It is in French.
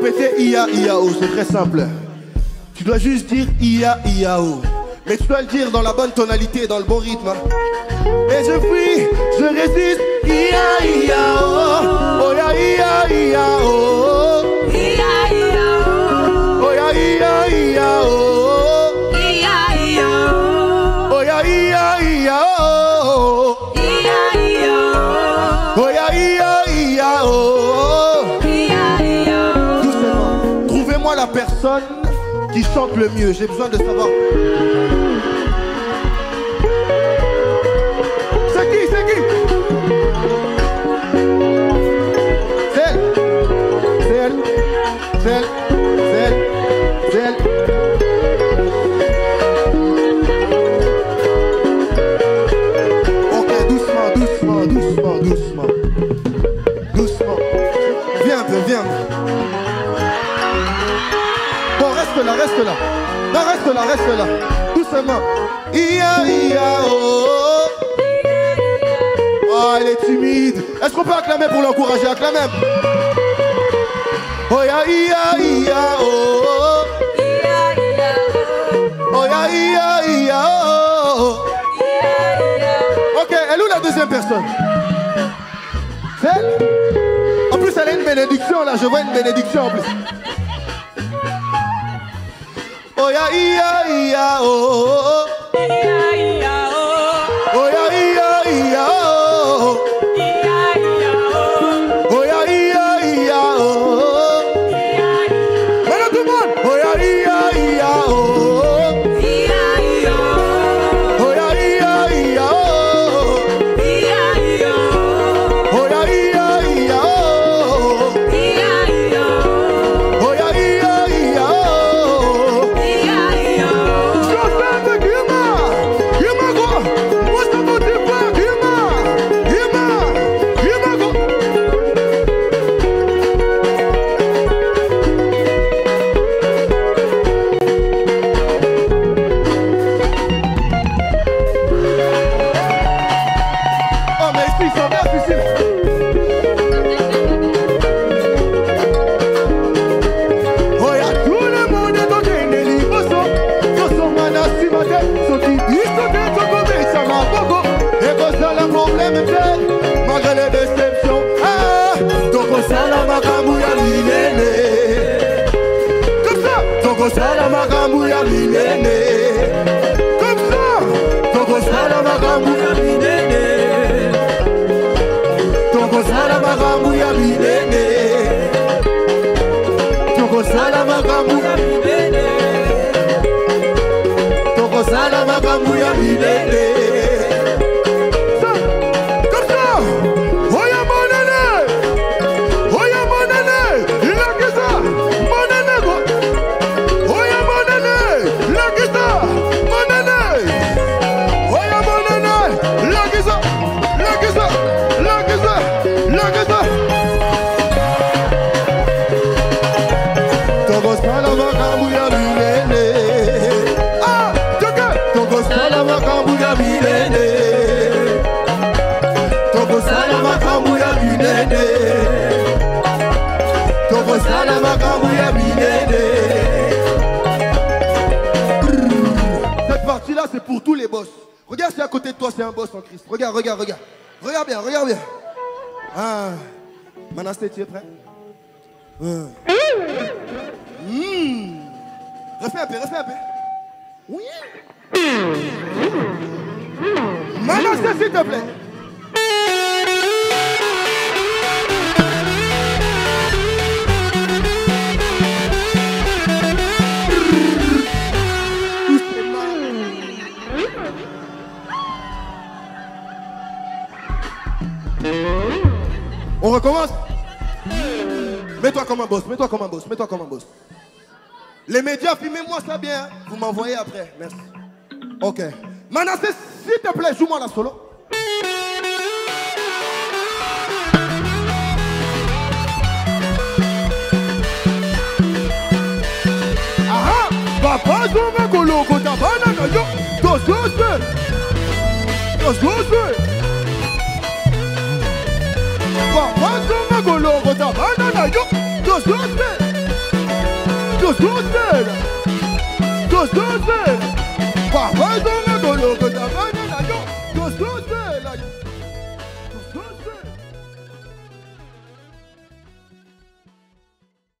répéter Ia, Iao, c'est très simple. Tu dois juste dire Ia, Iao. Mais tu dois le dire dans la bonne tonalité, dans le bon rythme. Et je fuis, je résiste, Ia, Iao. Oh ya, Ia, Iao. Ia, Iao. Oh ya, Ia, Iao. Ia, Iao. Oh ya, Ia, Iao. Ia, Iao. Oh ya, Ia, Iao. Ia, Iao. Doucement, trouvez-moi la personne qui chante le mieux. J'ai besoin de savoir. C'est qui? C'est qui? C'est elle. C'est elle. C'est elle. C'est elle. C'est elle. Ok, doucement, doucement, doucement, doucement. Doucement. Viens un peu, viens un peu. Bon, reste là, reste là. Non, reste là, reste là. Doucement. Ia, ia, oh. Oh, elle est timide. Est-ce qu'on peut acclamer pour l'encourager? Acclamer. Oh, ya, ia, ia, oh. Oh, ya, ia, ia, oh. Ok, elle est où la deuxième personne? C'est elle? En plus, elle a une bénédiction là. Je vois une bénédiction en plus. Oh ya ia ia oh. Ia, Iao. Oh ya ia ia oh. Ia, Iao. Oh ya ia ia oh. Voilà tout le monde. Oh ya ia ia oh. Ia, Iao. Oh ya ia ia oh. Ia, Iao. Oh ya ia ia oh. Ia, Iao. Oh ya ia ia oh. Ia, Iao. Joseph Guima, Guima go. What's up with the fuck? Guima, Guima, Guima go. Oh mais ici, ils sont bien difficiles. Oh y'a tout le monde est dans les liboso. Soso manasi mate, soti isote tokobe sama boko. Et que ça le problème est malgré les déceptions. Ah, toko sala makamu ya minene. Comme ça, toko sala makamu ya minene. Comme ça, toko sala makamu ya minene. Toko sala makamu ya minene. Toko sala makamu ya minene. Toko sala makamu ya minene. Comme ça. Oya monene. Oya monene. Il a que ça. Monene go. Oya monene. Il a que ça. Monene. Oya monene. Il a que ça. Il a que ça. Il a que ça. Il a que ça. Toko sala makamu ya minene. Ah, Toko sala makamu ya minene. Toko sala makamu ya minene. Toko sala makamu ya minene. Cette partie-là, c'est pour tous les boss. Regarde si à côté de toi, c'est un boss en Christ. Regarde, regarde, regarde. Regarde bien, regarde bien. Ah, Manassé, tu es prêt? Refais un peu, refais un peu. Oui. Manassé, s'il te plaît. On recommence. Mets-toi comme un boss, mets-toi comme un boss, mets-toi comme un boss. Les médias, filmez-moi ça bien. Vous m'envoyez après. Merci. Ok. Manassé, s'il te plaît, joue-moi la solo. Aha! Papa, zoma koloko tabana na yo. Dos gosses. Dos gosses. Papa, zoma koloko tabana na yo. Dos gosses. Dos doces. Dos doces. Papa